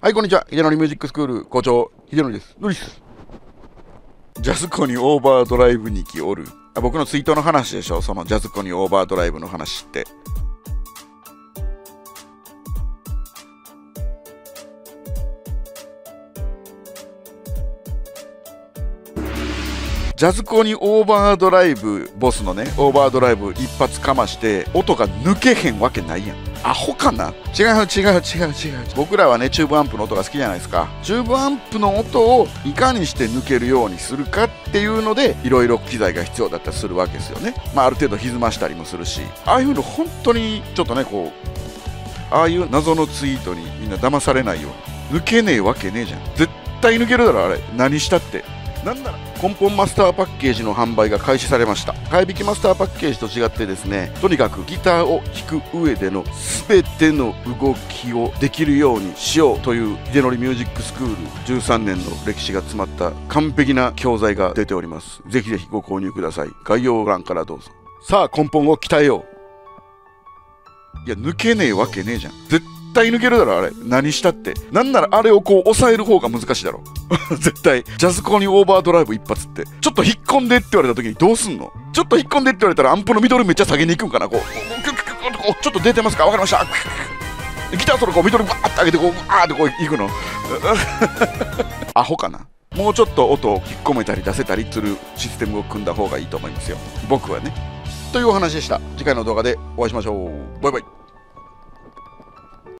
はい、こんにちは。秀則ミュージックスクール校長、秀則です。ノリス。ジャズコにオーバードライブに来おる。僕のツイートの話でしょ、そのジャズコにオーバードライブの話って。ジャズコにオーバードライブ、ボスのね、オーバードライブ一発かまして、音が抜けへんわけないやん。アホかな。違う。僕らはね、チューブアンプの音が好きじゃないですか。チューブアンプの音をいかにして抜けるようにするかっていうので、いろいろ機材が必要だったりするわけですよね。ある程度歪ましたりもするし、ああいうの本当にちょっとね、ああいう謎のツイートにみんな騙されないように。抜けねえわけねえじゃん。絶対抜けるだろ、あれ。何したって。なんなら根本マスターパッケージの販売が開始されました。買い引きマスターパッケージと違ってですね、とにかくギターを弾く上での全ての動きをできるようにしようという秀則ミュージックスクール13年の歴史が詰まった完璧な教材が出ております。ぜひぜひご購入ください。概要欄からどうぞ。さあ根本を鍛えよう。いや抜けねえわけねえじゃん。絶対抜けるだろ、あれ。何したって。なんならあれを抑える方が難しいだろ。絶対。ジャズコにオーバードライブ一発って。ちょっと引っ込んでって言われた時にどうすんの？ちょっと引っ込んでって言われたらアンプのミドルめっちゃ下げに行くんかな。ちょっと出てますか？わかりました。ギターソロミドルバーって上げて行くの。アホかな。もうちょっと音を引っ込めたり出せたりするシステムを組んだ方がいいと思いますよ。僕はね。というお話でした。次回の動画でお会いしましょう。バイバイ。